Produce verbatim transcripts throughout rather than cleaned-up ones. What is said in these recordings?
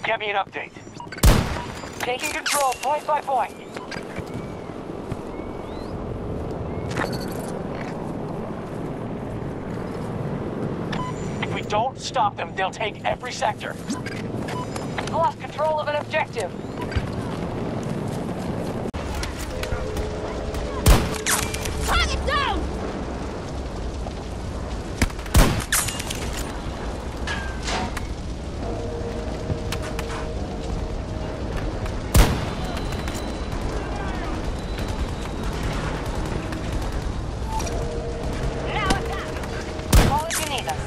Get me an update. Taking control point by point. If we don't stop them, they'll take every sector. Lost control of an objective. Target down! Now attack! Call if you need us.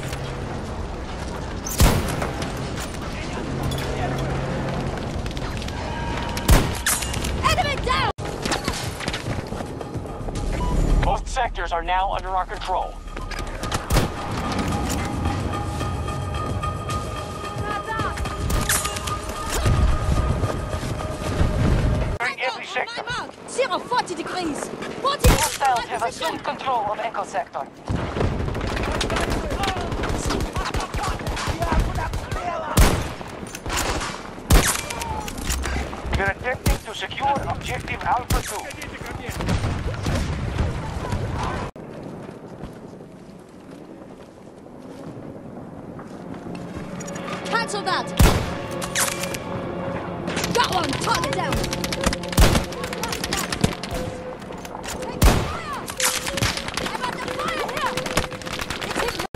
Both sectors are now under our control. Every sector. zero forty degrees. forty Hostiles have assumed control of Echo Sector. We're attempting to secure objective Alpha two. Cancel that! Got one! Target down! Take fire! I'm under fire here! It's hit.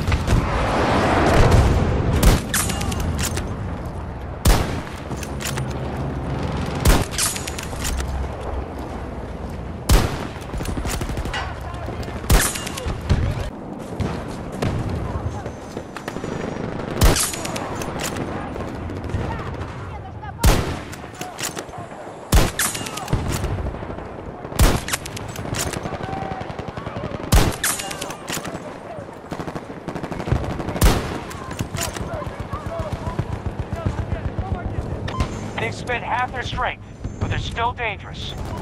They've spent half their strength, but they're still dangerous.